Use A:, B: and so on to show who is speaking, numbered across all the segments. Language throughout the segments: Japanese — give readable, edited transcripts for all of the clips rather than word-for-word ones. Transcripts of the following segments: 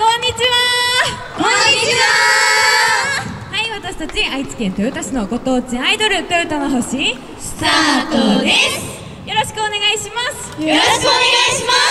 A: んにちは。
B: こんにちは。
A: はい、私たち愛知県豊田市のご当地アイドルトヨタの星
B: スタートです。
A: よろしくお願いします。
B: よろしくお願いします。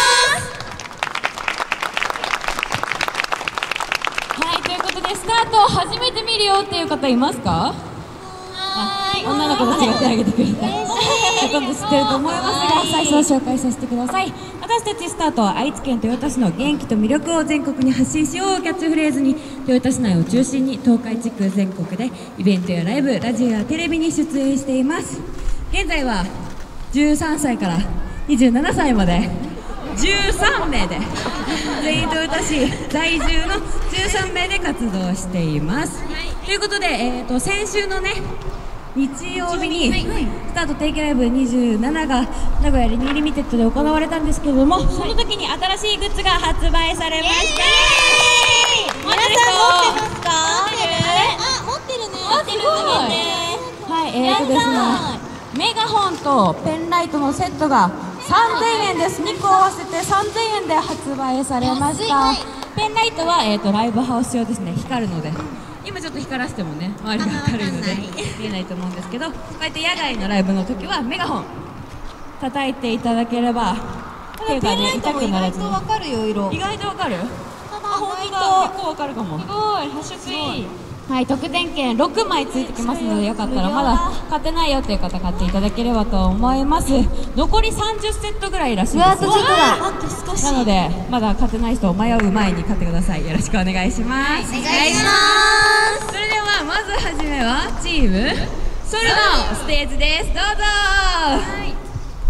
A: はい、ということでスタートを初めて見るよっていう方いますか？女の子たちが手を挙げてくれた。ほとんど知ってると思いますが、最初は紹介させてください。私たちスタートは愛知県豊田市の元気と魅力を全国に発信しようをキャッチフレーズに、豊田市内を中心に東海地区全国でイベントやライブ、ラジオやテレビに出演しています。現在は13歳から27歳まで13名で全員豊田市在住の13名で活動しています。ということで、先週のね日曜日にスタート定期ライブ27が名古屋リニューリミテッドで行われたんですけれども、その時に新しいグッズが発売されました。
B: 皆さん持ってますか？持ってるね。持ってるね。
A: はい、ですね、メガホンとペンライトのセットが3000円です。2個合わせて3000円で発売されました。ペンライトは、ライブハウス用ですね。光るので、今ちょっと光らせてもね周りが明るいので見えないと思うんですけど、こうやって野外のライブの時はメガホン叩いていただければ手がね痛くならずに。
B: わかるよ、色。
A: 意外とわかる？
B: 本当
A: 結構わかるかも。すごい、発色いい。はい、特典券6枚ついてきますので、よかったらまだ買ってないよっていう方買っていただければと思います。残り30セットぐらいらしいです。
B: あとちょっとだ。あと少し。
A: なのでまだ買ってない人を迷う前に買ってください。よろしくお願いします。
B: お願いします。
A: それではまずはじめはチームソルのステージです。どうぞ。はい、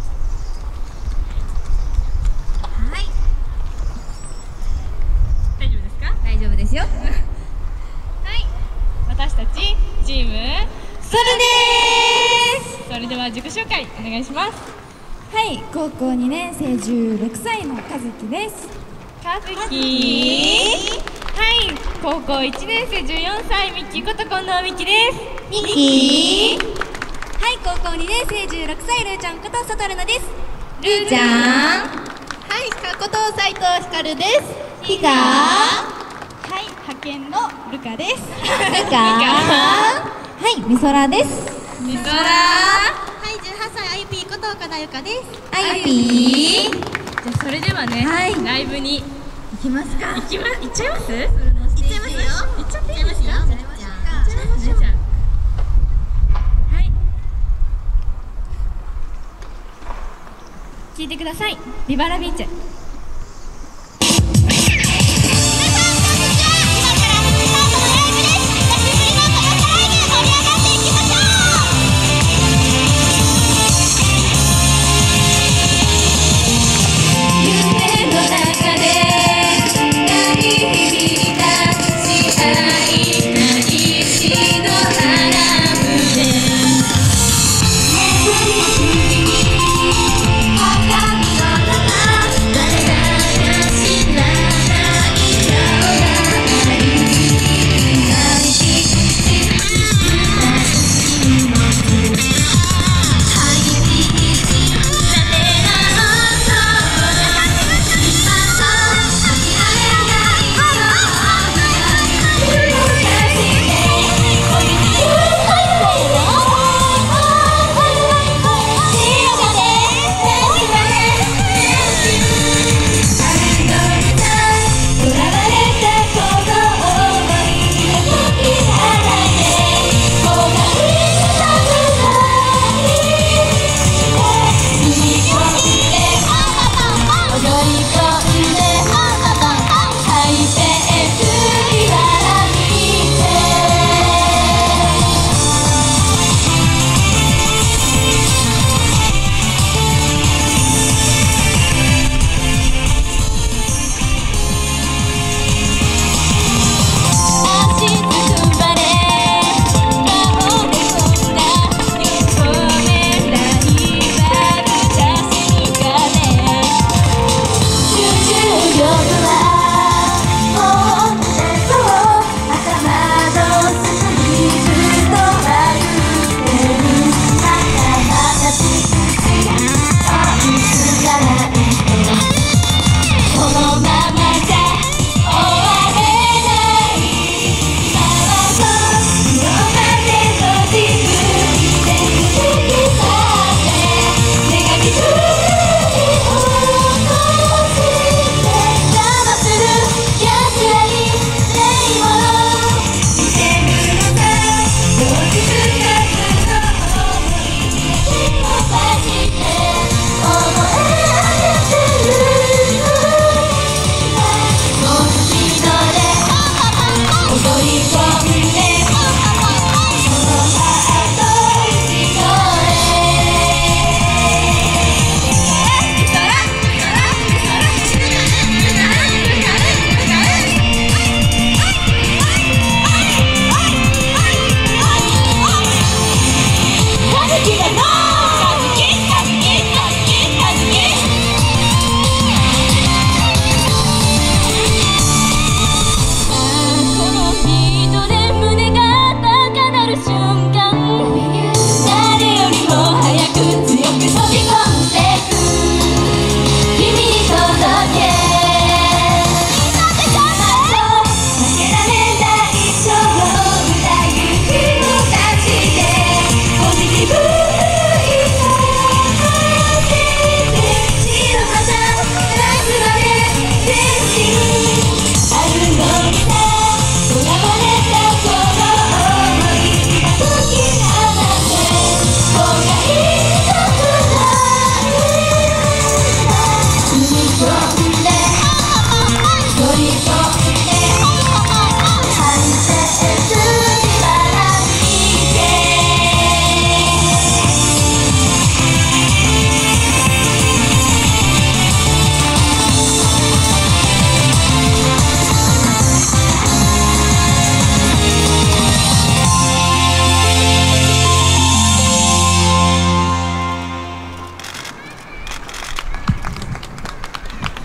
A: 大丈夫ですか？
B: 大丈夫ですよ。
A: はい、私たちチーム
B: ソルです。
A: それでは自己紹介お願いします。
C: はい、高校2年生16歳の和樹です。
A: 和樹。はい、高校1年生14歳ミッキーこと近藤美希です。
B: ミッキー。
C: はい、高校2年生16歳ルーちゃんこと佐藤ルナです。
B: ルーちゃん。はい、かこと斉藤ひかるです。ひか。
C: はい、派遣のルカです。
B: ルカ。
C: はい、みそらです。
A: みそら。
C: はい、18歳あゆぴーこと岡田ゆかです。
B: あゆぴー。
A: じゃあそれではね、ライブに
C: 行きますか？
A: 行っちゃいます？
C: 行っちゃいますよ。
A: 行っちゃっていいですか？じゃあはい、聞いてください。ビバラビーチェ。
B: 誰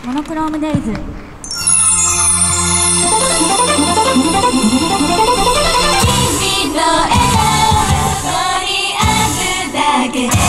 C: モノクロームデイズ。
B: 君の笑顔そこにあるだけで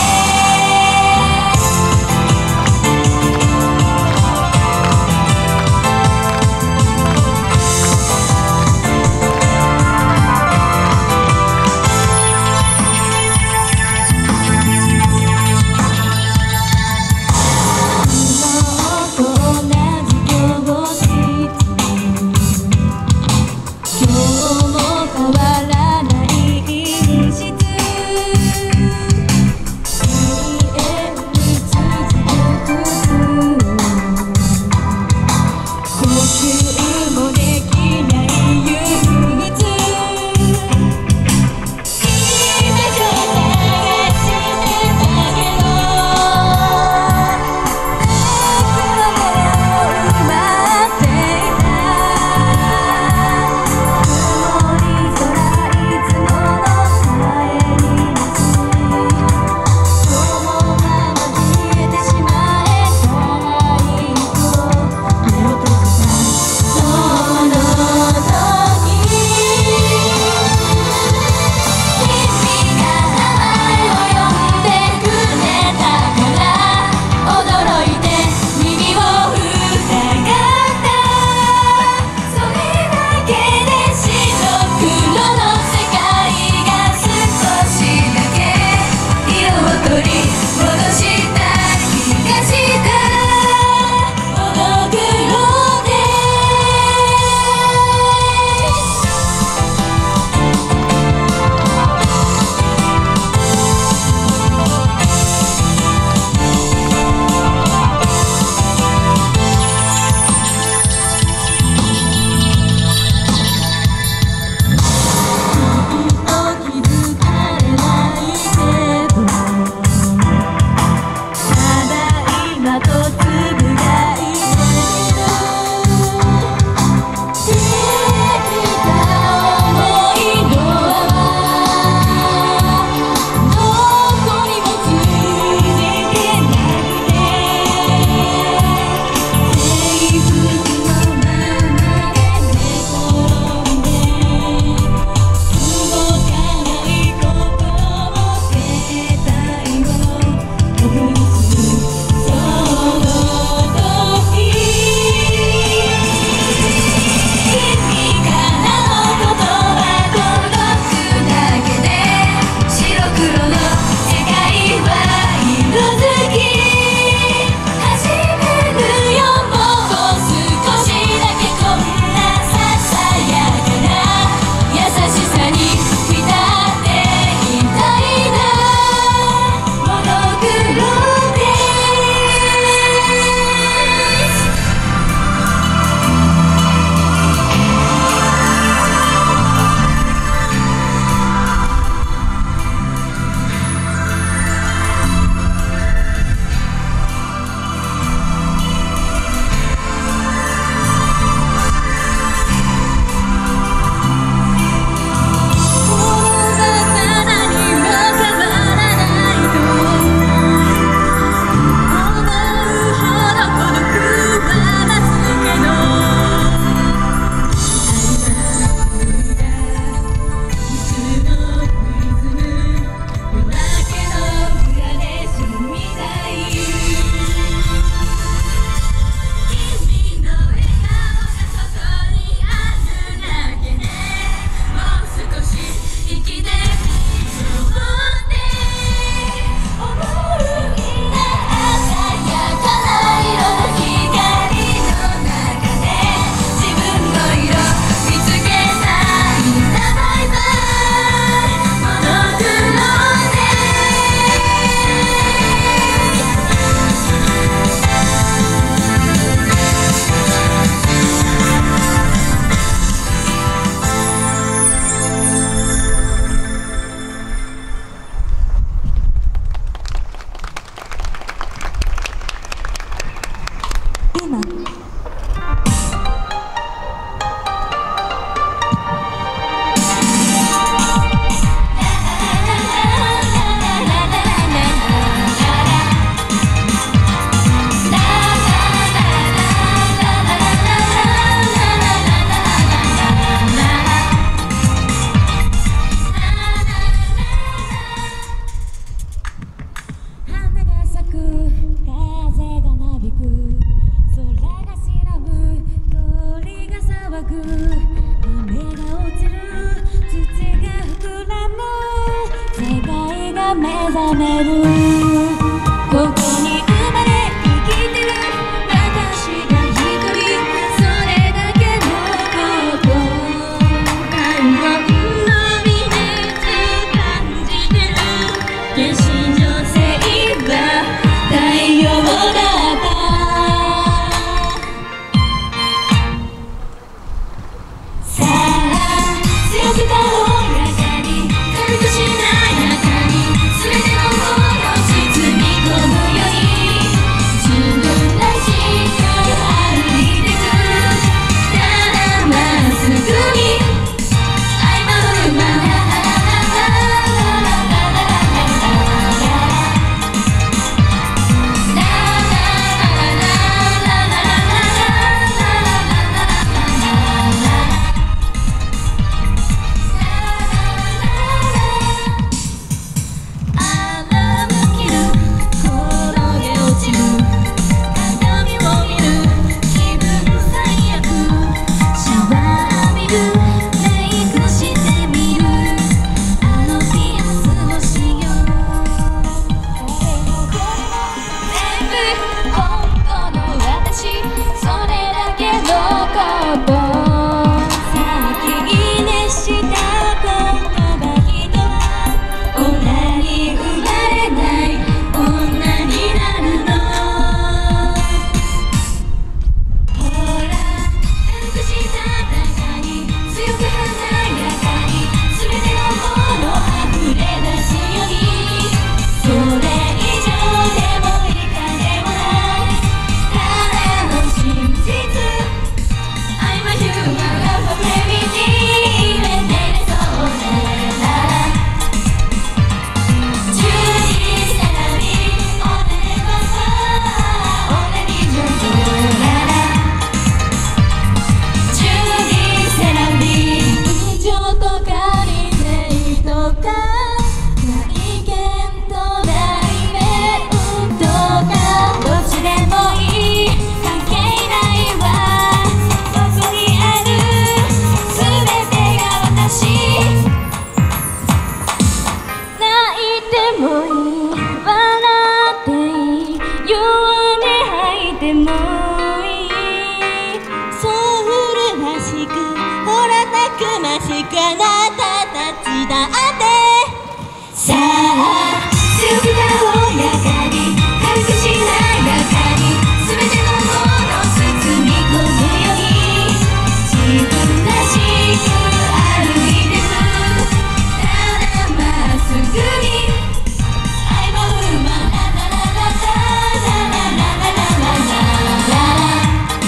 B: かなたたちだってさあ
D: 強く軽やかに軽くしなやかに全てのもの包み込むように自分らしく歩いてくただまっすぐに愛も不満ララララララララララララ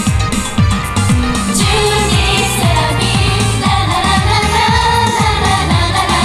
D: 12セラビララララララララララ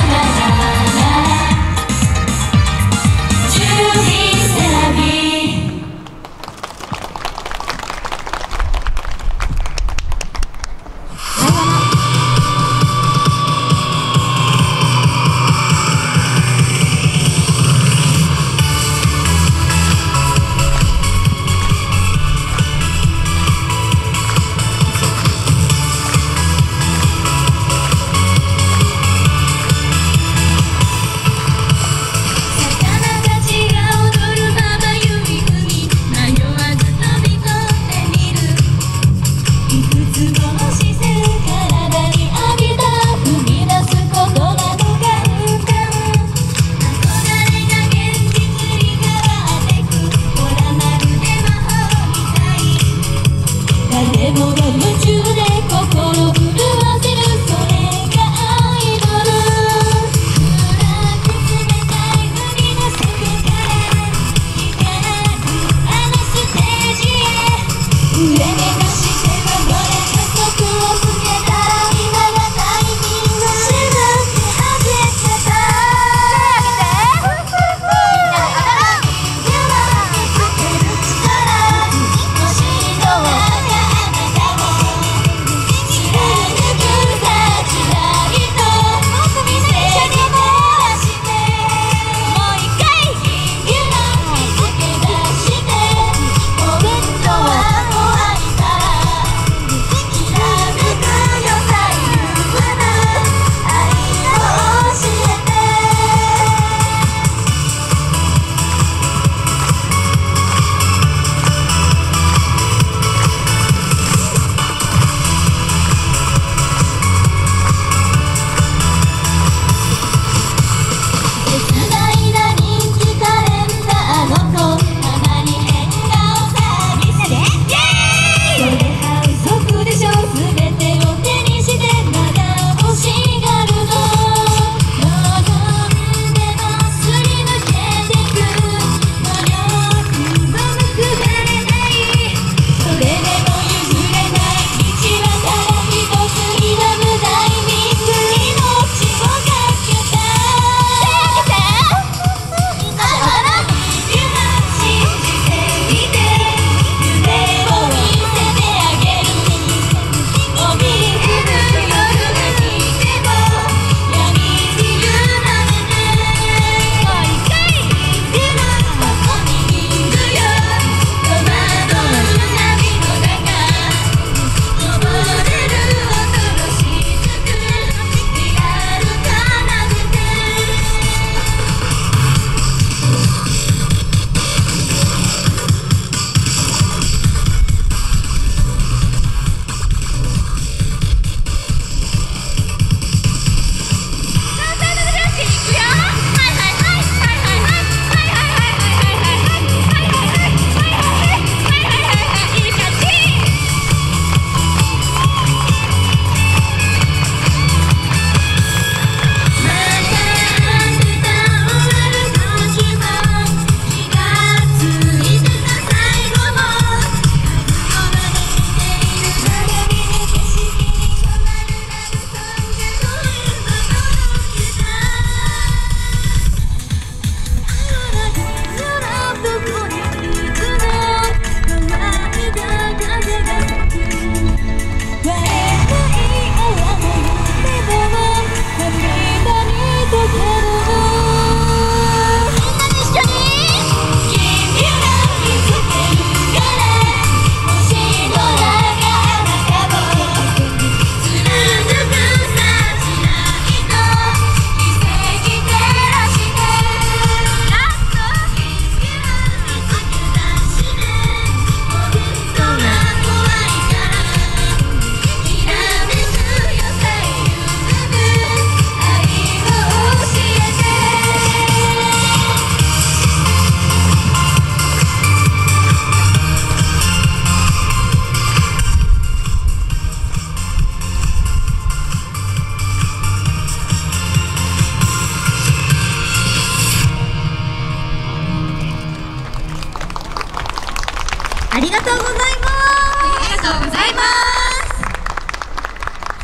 B: ございます。
A: ありがとうございます。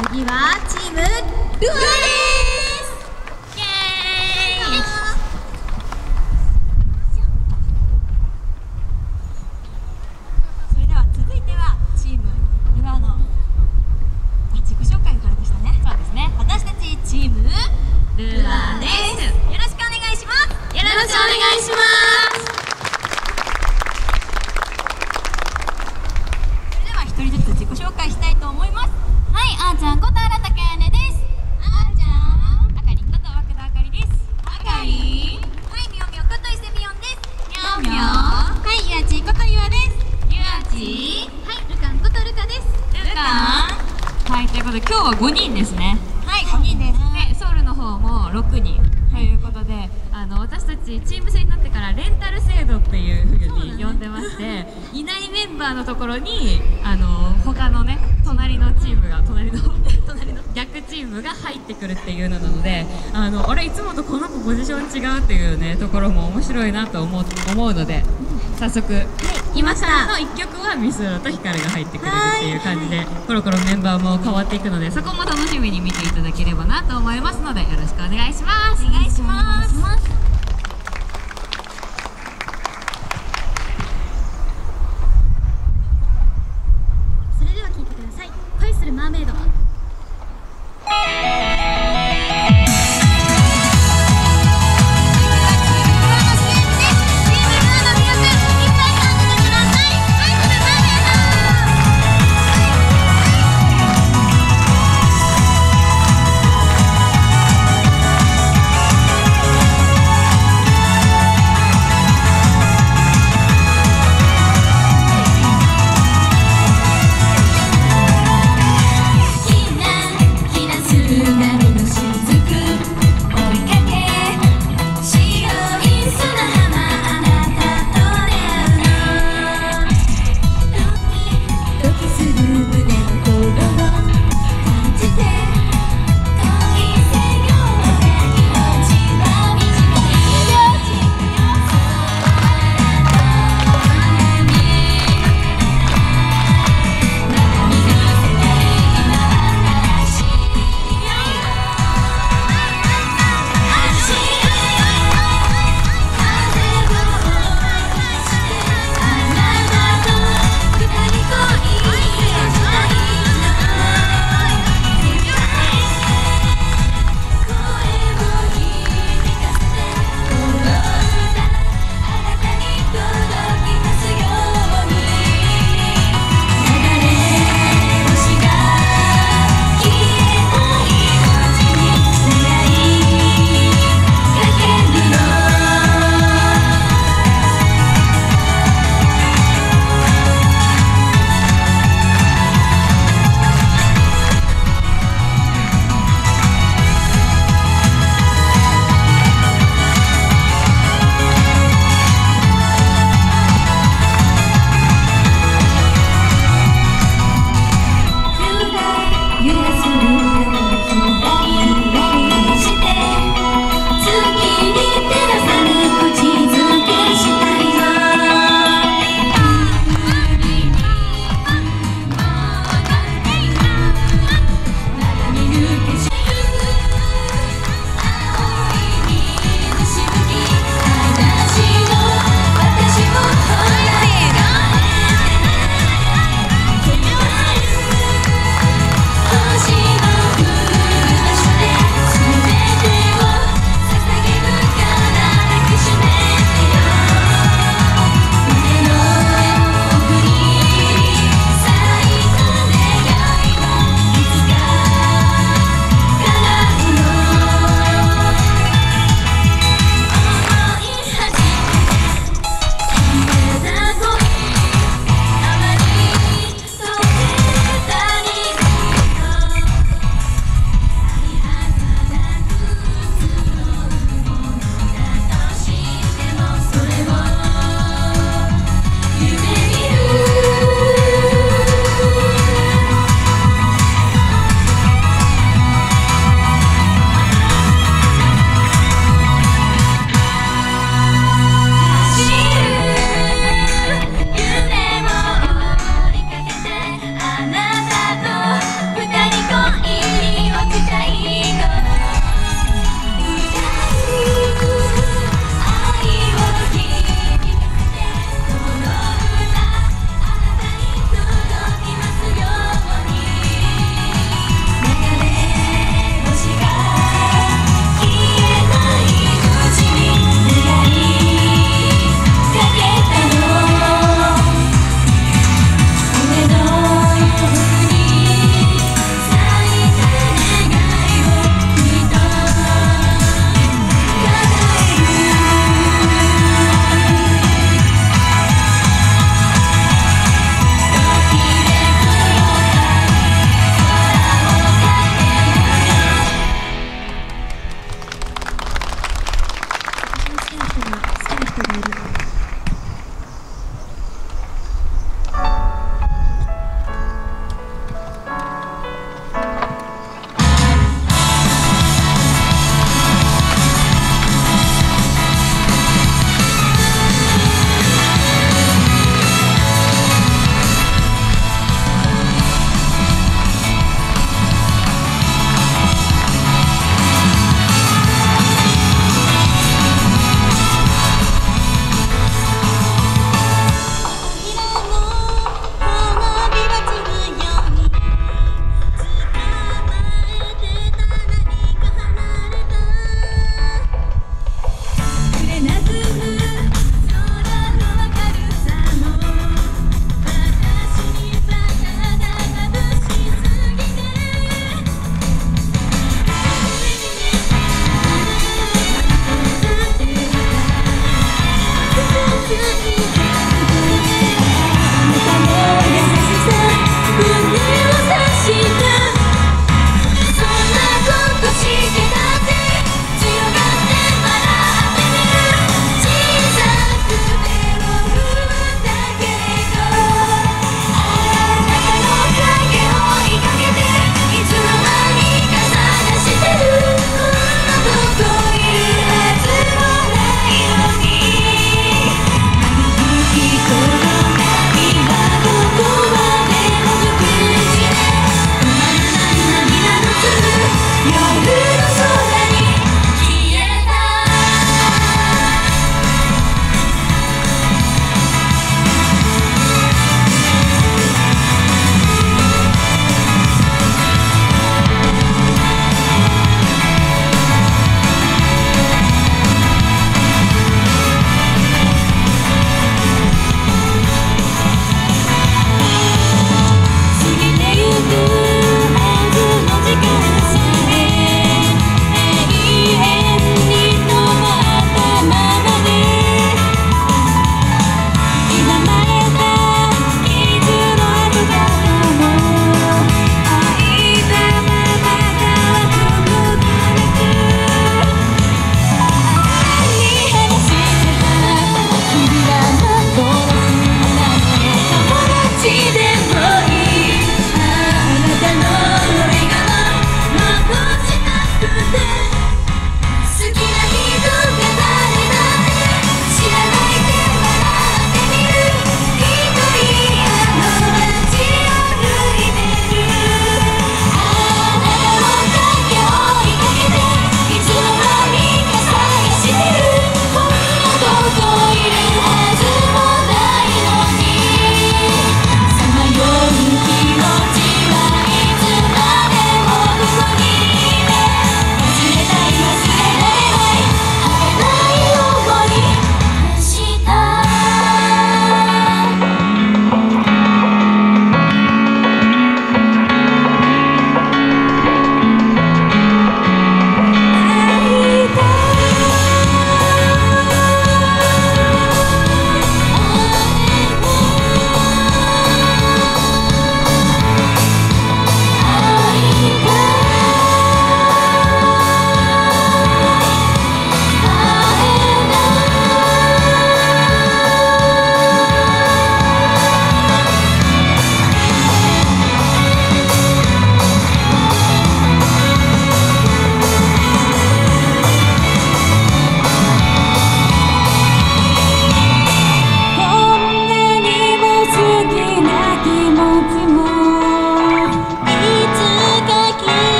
B: 次はチームルアです。イエーイ。それでは続いてはチームルアの自己紹介からでしたね。
A: そうですね。
B: 私たちチームルアです。よろしくお願いします。
A: よろしくお願いします。
B: それでは一人ずつ自己紹介したいと思います。
D: はい、あーちゃんこと荒竹彩音です。
B: あーちゃん。
A: あかりんこと涌田あかりです。
B: あかり。はい、みおみおこと伊勢みおんです。
D: みょんみょん。はい、ゆあちことゆあです。
A: ゆあち。
D: はい、ルカンことルカです。
A: ルカン。はい、ということで今日は5人ですね。
B: はい、5人です。
A: で、ソウルの方も6人ということで、私たちチーム制になってからレンタル制度っていうふうに呼んでまして、いないメンバーのところに他のね隣の逆チームが入ってくるっていうのなので、あれいつもとこの子ポジション違うっていうねところも面白いなと思うので、早速、今からの1曲はミスロとヒカルが入ってくれるっていう感じで、コロコロメンバーも変わっていくので、そこも楽しみに見ていただければなと思いますので、よろしくお願いします。
B: お願いします。
D: それでは聴いてください。恋するマーメイド。
E: 「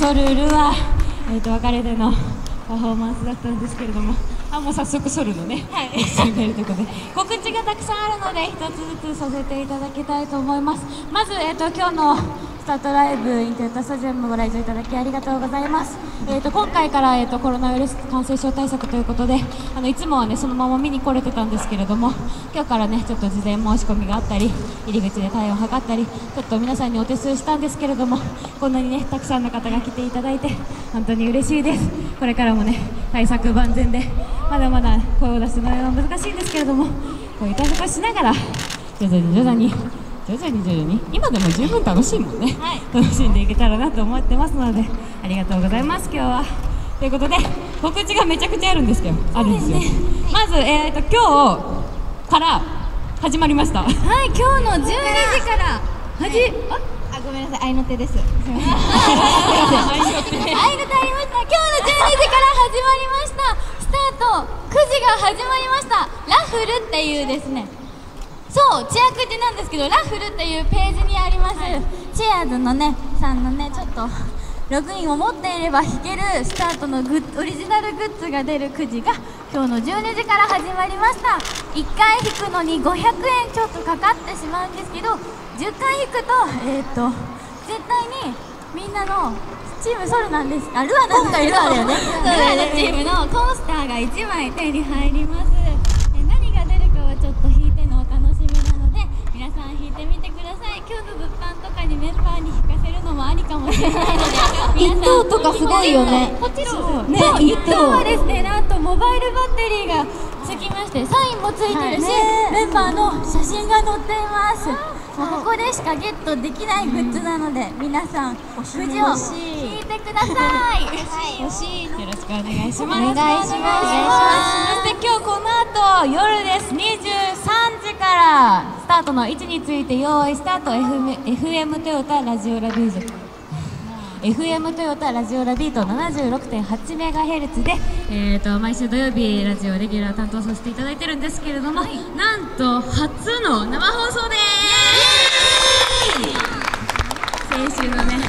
A: ソルルは、別れでのパフォーマンスだったんですけれども、もう早速ソルのね、一緒に出るところで告知がたくさんあるので一つずつさせていただきたいと思います。まず、今日のスタートライブインテルタスタジアムご来場いただきありがとうございます。今回から、コロナウイルス感染症対策ということで、いつもはねそのまま見に来れてたんですけれども、今日からねちょっと事前申し込みがあったり、入り口で体温を測ったり、ちょっと皆さんにお手数したんですけれども、こんなにねたくさんの方が来ていただいて本当に嬉しいです。これからもね対策万全で、まだまだ声を出すのは難しいんですけれども、こういう対策をしながら徐々に今でも十分楽しいもんね、楽しんでいけたらなと思ってますので、ありがとうございます今日は。ということで告知がめちゃくちゃあるんですよ。まず、今日から始まりました。
C: はい、今日の12時からごめんなさい、合いの手です。合いの手ありました。今日の12時から始まりました。スタート9時が始まりました。ラッフルっていうですね、そうチアくじなんですけど、ラッフルっていうページにあります、チアーズのねさんのねちょっとログインを持っていれば引けるスタートのオリジナルグッズが出るくじが今日の12時から始まりました。1回引くのに500円ちょっとかかってしまうんですけど、10回引くと絶対にみんなのチームソルなんです。ルアなんかルアだよね。ルアのチームのコースターが1枚手に入ります。何が出るかはちょっと引いてのお楽しみなので、皆さん引いてみてください。今日の物販とかにメンバーに引かせるのもありかもしれないので、
B: 1等とかすごいよね。
C: もちろん
B: ね、
C: 1等はですね、なんとモバイルバッテリーがつきまして、サインもついてるし、メンバーの写真が載っています。もうここでしかゲットできないグッズなので、皆さんくじを引いてください。欲しい。
A: よろしくお願いします。
C: お願いします。
A: そして今日この後夜です。23時からスタートの位置について用意スタート。 FM トヨタラジオラビート FM トヨタラジオラビート 76.8MHz で、毎週土曜日ラジオレギュラー担当させていただいてるんですけれども、なんと初の生放送でーす。先週のね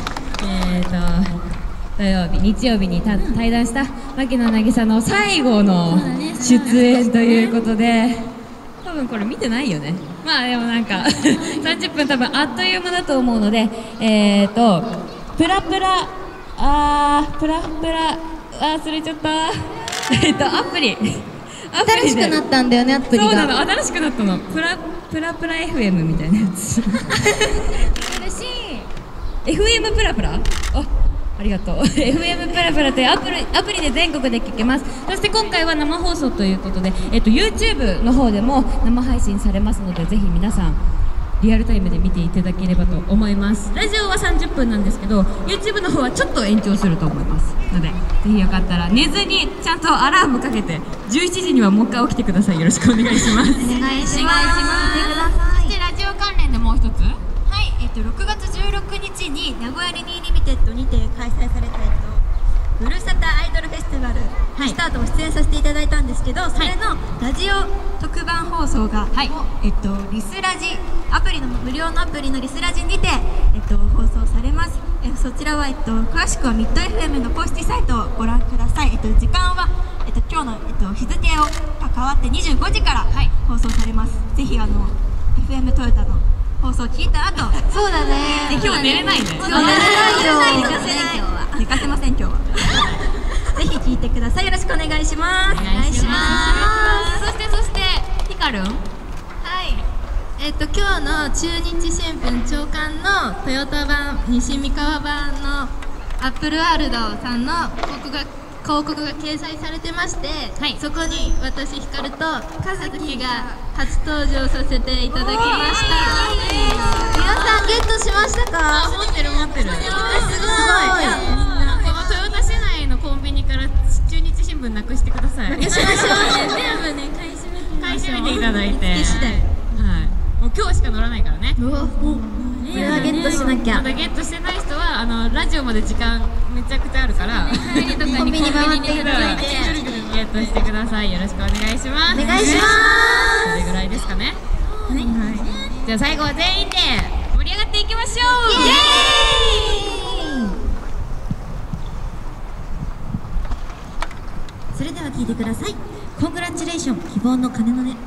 A: 土曜日日曜日に対談した牧野渚の最後の出演ということで、多分これ見てないよね。まあでもなんか30分多分あっという間だと思うので、プラプラ忘れちゃったアプリ
B: 新しくなったんだよね、アプリが。
A: そうなの、新しくなったの。プラ FM みたいなやつ嬉しい。 FM プラプラ、ありがとうFM プラプラというアプリで全国で聴けます。そして今回は生放送ということで、YouTube の方でも生配信されますので、ぜひ皆さんリアルタイムで見ていただければと思います。ラジオは30分なんですけど、 YouTube の方はちょっと延長すると思いますので、ぜひよかったら寝ずにちゃんとアラームかけて11時にはもう一回起きてください。よろしくお願いします。
B: お願いします。
A: そしてラジオ関連でもう一つ、
B: 6月16日に名古屋リニーリミテッドにて開催されたふるさとアイドルフェスティバル、スタートを出演させていただいたんですけど、それのラジオ特番放送が、リスラジアプリの無料のアプリのリスラジにて、放送されます。そちらは、詳しくはミッド FM の公式サイトをご覧ください。時間は、今日の日付が変わって25時から放送されます。ぜひFM トヨタの放送を聞いた後、
C: そうだね。
A: 今日寝れないね。
B: 寝かせません今日は。ぜひ聞いてください。よろしくお願いします。
A: お願いします。そしてヒカルン、
E: 今日の中日新聞朝刊のトヨタ版西三河版のアップルワールドさんの広告が掲載されてまして、そこに私ヒカルと和樹が初登場させていただきました。
B: 皆さんゲットしましたか？
A: 持ってる。
B: すごい。
A: この豊田市内のコンビニから中日新聞なくしてください。
B: なくしましょう。
A: 全部ね買い占めていただいて、もう今日しか乗らないからね。
B: これはゲットしなきゃ。
A: まだゲットしてない人はラジオまで時間めちゃくちゃあるから、帰りとかにコンビニ回っていただいてゲットしてください。よろしくお願いします。
B: お願いします。
A: それぐらいですかね。じゃあ最後は全員で盛り上がっていきましょう。イエーイ。
B: では聴いてください。コングラチュレーション、希望の鐘の音。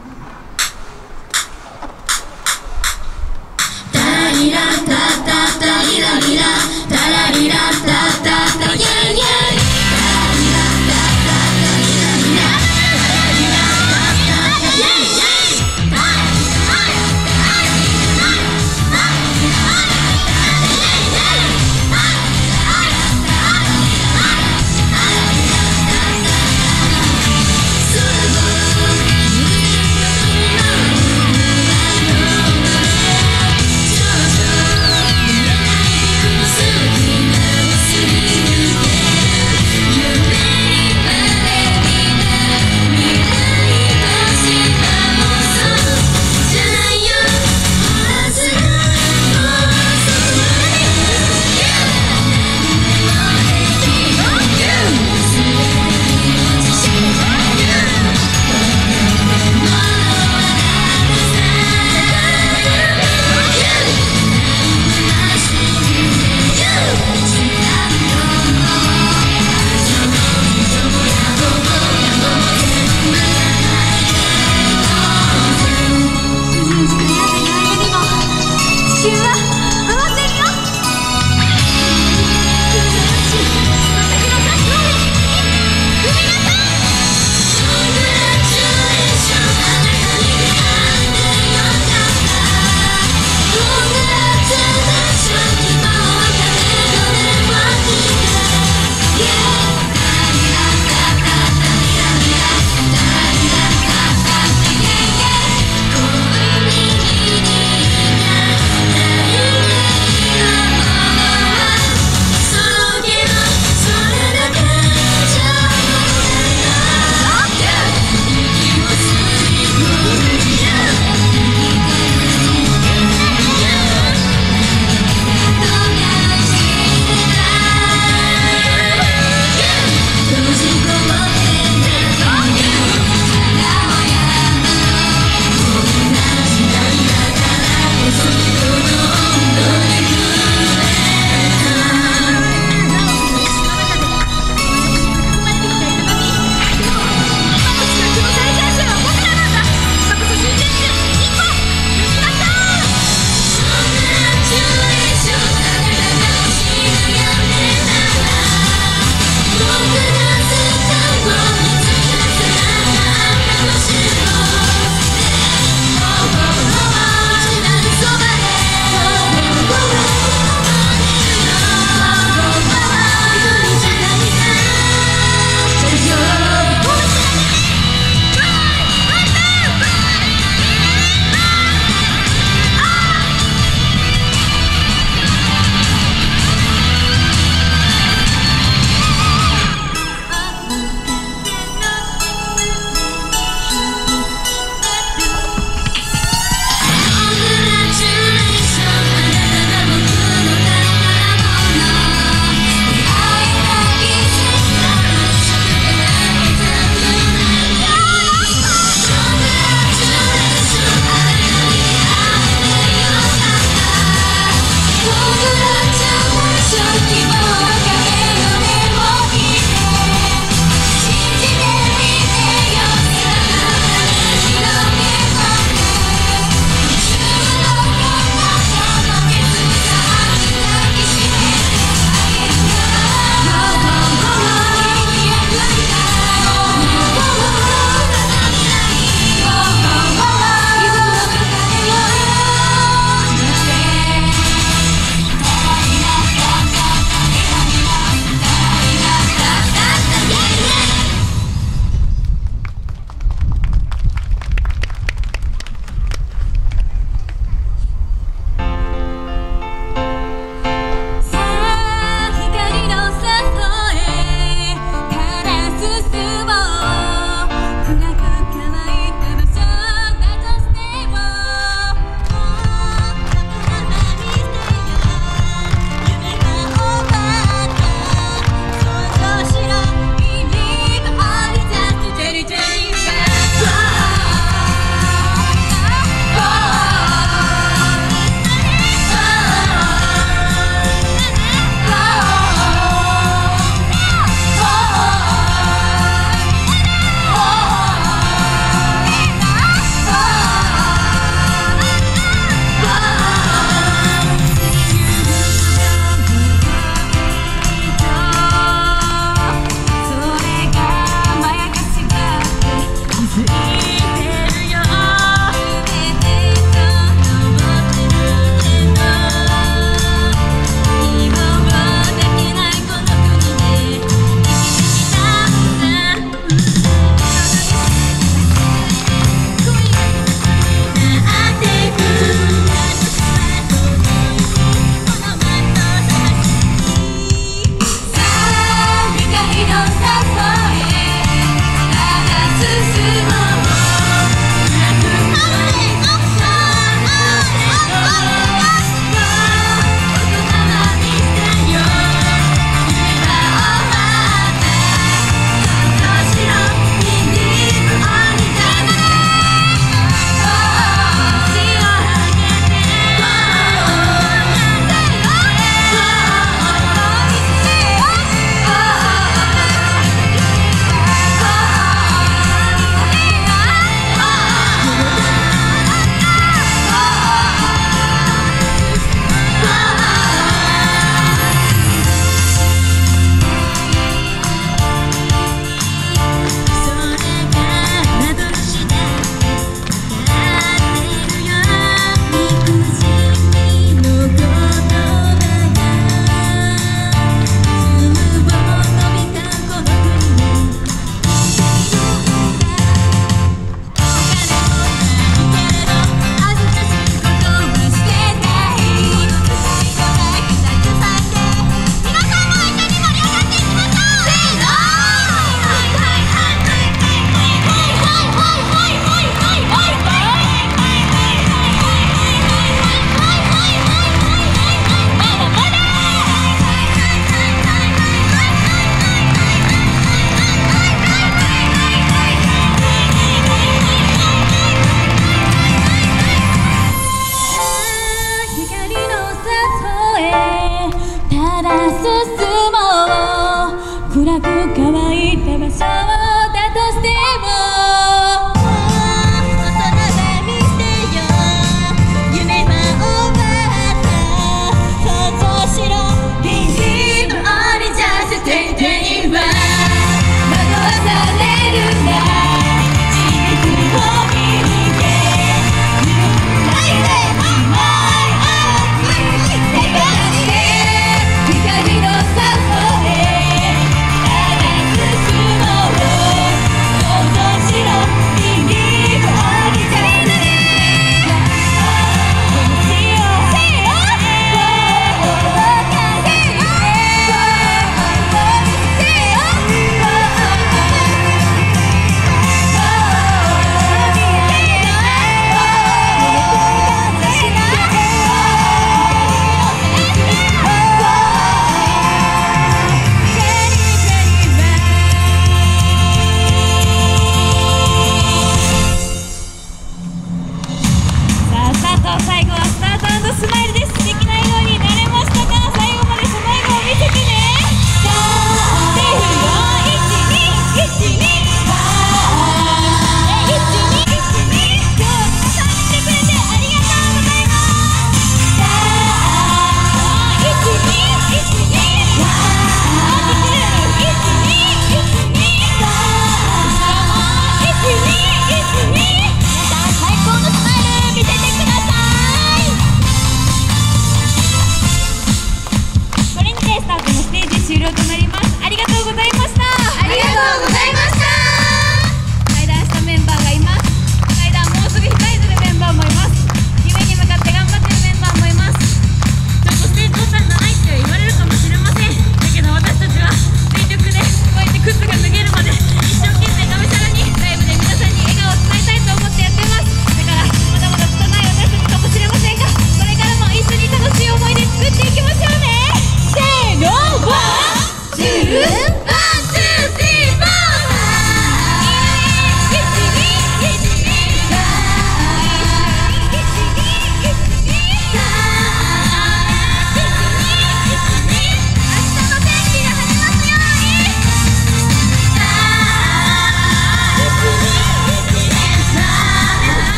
B: タラリラタタタリラリラタラリラタタタイェイイェイ。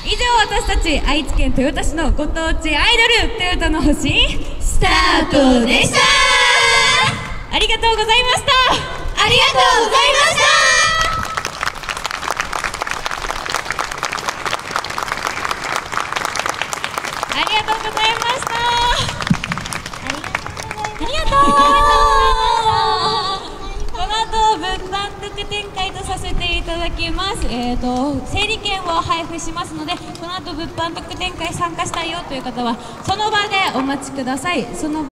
A: 以上、私たち愛知県豊田市のご当地アイドルトヨタの星スタートでした。ありがとうございました。
D: ありがとうございました。
A: ありがとうございました。
C: ありがとう。
A: この後物販特展開とさせていただきます。整理券を配布しますので、この後物販特展開参加したいよという方はその場でお待ちください。